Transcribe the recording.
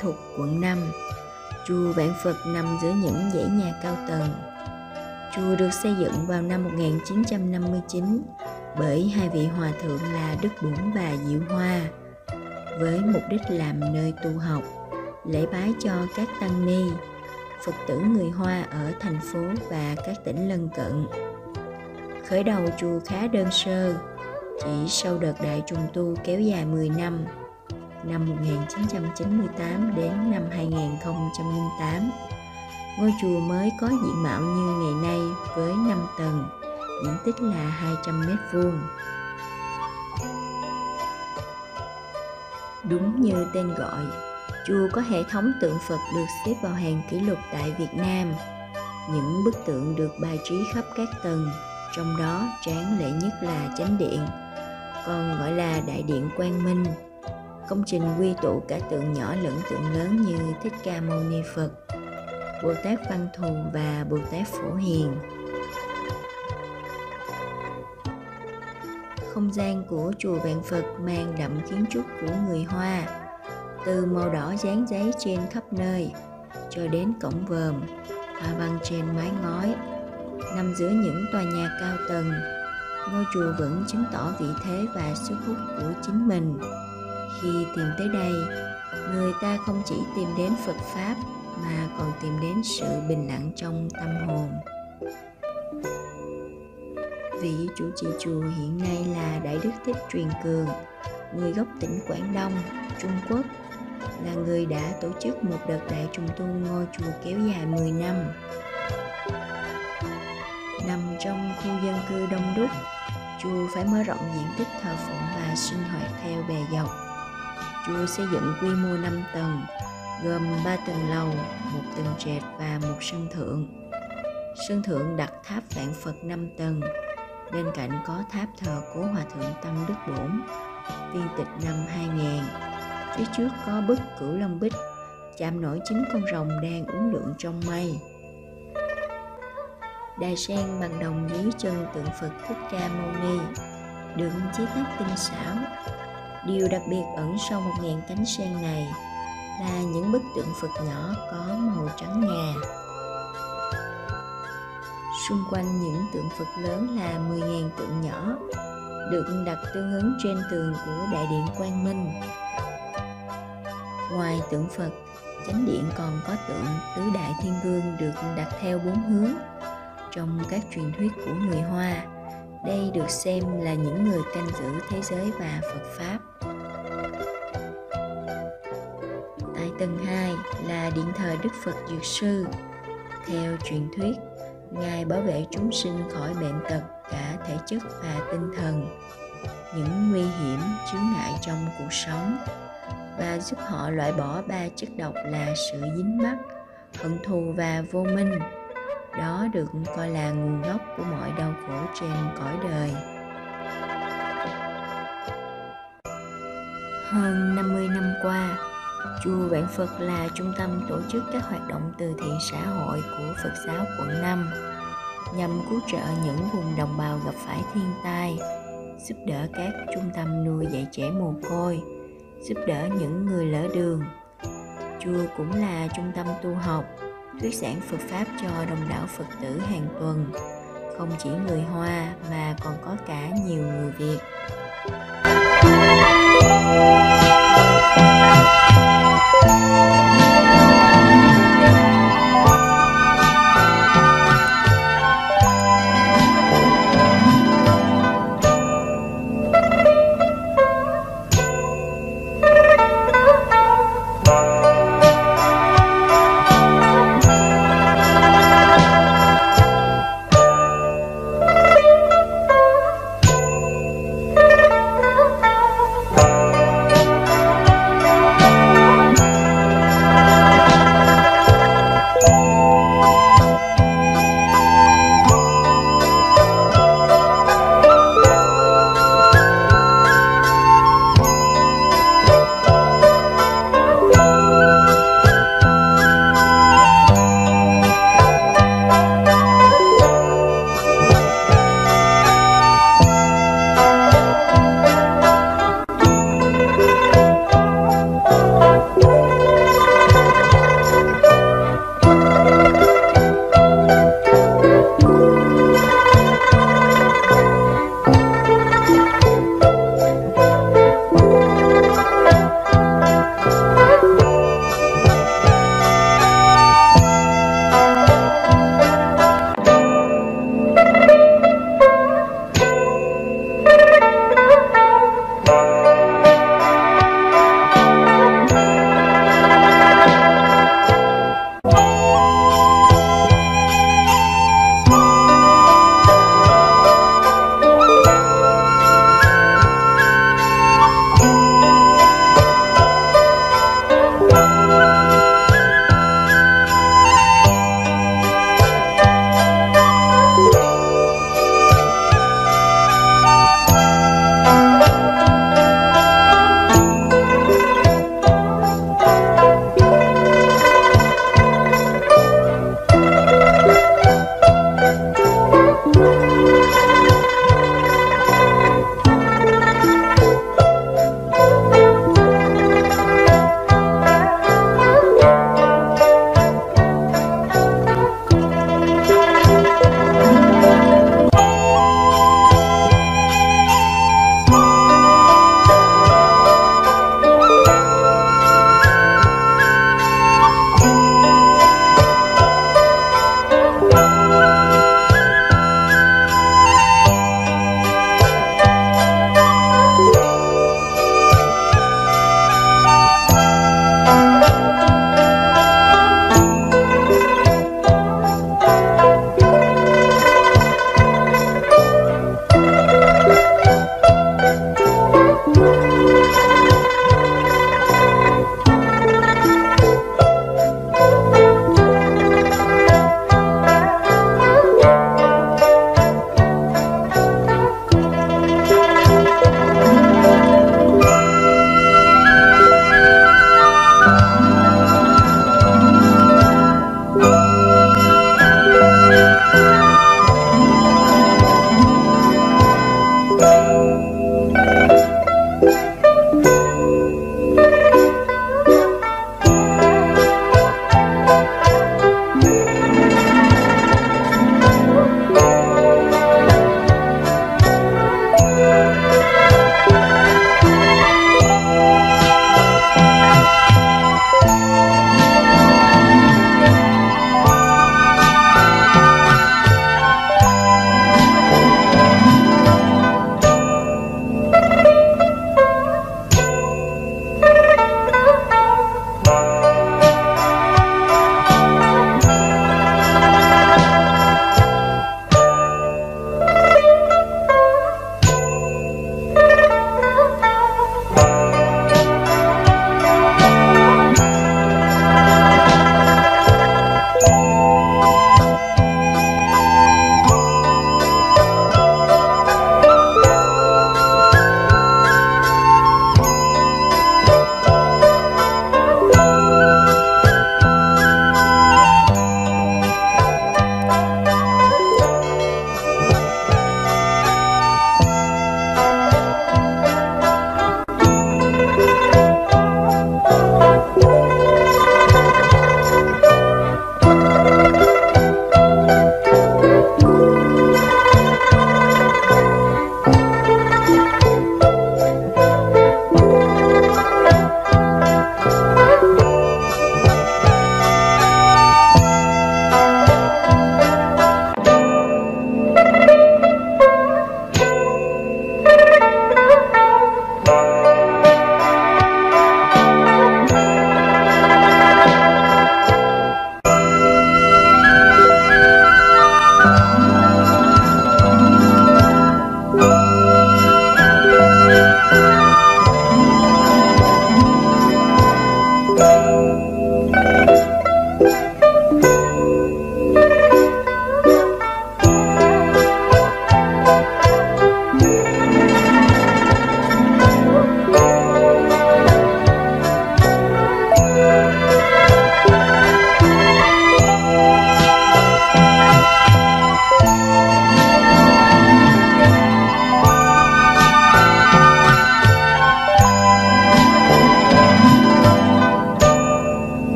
Thục, quận 5. Chùa Vạn Phật nằm giữa những dãy nhà cao tầng. Chùa được xây dựng vào năm 1959 bởi hai vị hòa thượng là Đức Bổn và Diệu Hoa, với mục đích làm nơi tu học, lễ bái cho các tăng ni, Phật tử người Hoa ở thành phố và các tỉnh lân cận. Khởi đầu chùa khá đơn sơ, chỉ sau đợt đại trùng tu kéo dài 10 năm 1998 đến năm 2008, ngôi chùa mới có diện mạo như ngày nay với 5 tầng, diện tích là 200 m². Đúng như tên gọi, chùa có hệ thống tượng Phật được xếp vào hàng kỷ lục tại Việt Nam. Những bức tượng được bài trí khắp các tầng, trong đó tráng lệ nhất là chánh điện, còn gọi là Đại điện Quang Minh. Công trình quy tụ cả tượng nhỏ lẫn tượng lớn như Thích Ca Mâu Ni Phật, Bồ Tát Văn Thù và Bồ Tát Phổ Hiền. Không gian của chùa Vạn Phật mang đậm kiến trúc của người Hoa, từ màu đỏ dán giấy trên khắp nơi cho đến cổng vòm, hoa văn trên mái ngói. Nằm giữa những tòa nhà cao tầng, ngôi chùa vẫn chứng tỏ vị thế và sức hút của chính mình. Khi tìm tới đây, người ta không chỉ tìm đến Phật Pháp mà còn tìm đến sự bình lặng trong tâm hồn. Vị chủ trì chùa hiện nay là Đại Đức Thích Truyền Cường, người gốc tỉnh Quảng Đông, Trung Quốc, là người đã tổ chức một đợt đại trùng tu ngôi chùa kéo dài 10 năm. Nằm trong khu dân cư đông đúc, chùa phải mở rộng diện tích thờ phụng và sinh hoạt theo bề dọc. Chùa xây dựng quy mô 5 tầng, gồm 3 tầng lầu, 1 tầng trệt và 1 sân thượng. Sân thượng đặt tháp Vạn Phật 5 tầng, bên cạnh có tháp thờ Cố Hòa Thượng Tâm Đức Bổn, viên tịch năm 2000. Phía trước có bức Cửu Long Bích, chạm nổi 9 con rồng đang uốn lượn trong mây. Đài sen bằng đồng dưới chân tượng Phật Thích Ca Mâu Ni, được chế tác tinh xảo. Điều đặc biệt ẩn sau 1000 cánh sen này là những bức tượng Phật nhỏ có màu trắng ngà. Xung quanh những tượng Phật lớn là 10.000 tượng nhỏ, được đặt tương ứng trên tường của Đại điện Quang Minh. Ngoài tượng Phật, chánh điện còn có tượng Tứ Đại Thiên Vương được đặt theo 4 hướng. Trong các truyền thuyết của người Hoa, đây được xem là những người canh giữ thế giới và Phật Pháp. Tại tầng 2 là điện thờ Đức Phật Dược Sư. Theo truyền thuyết, Ngài bảo vệ chúng sinh khỏi bệnh tật cả thể chất và tinh thần, những nguy hiểm chướng ngại trong cuộc sống, và giúp họ loại bỏ 3 chất độc là sự dính mắc, hận thù và vô minh. Đó được coi là nguồn gốc của mọi đau khổ trên cõi đời. Hơn 50 năm qua, chùa Vạn Phật là trung tâm tổ chức các hoạt động từ thiện xã hội của Phật giáo quận 5, nhằm cứu trợ những vùng đồng bào gặp phải thiên tai, giúp đỡ các trung tâm nuôi dạy trẻ mồ côi, giúp đỡ những người lỡ đường. Chùa cũng là trung tâm tu học, thuyết giảng Phật Pháp cho đông đảo Phật tử hàng tuần, không chỉ người Hoa mà còn có cả nhiều người Việt.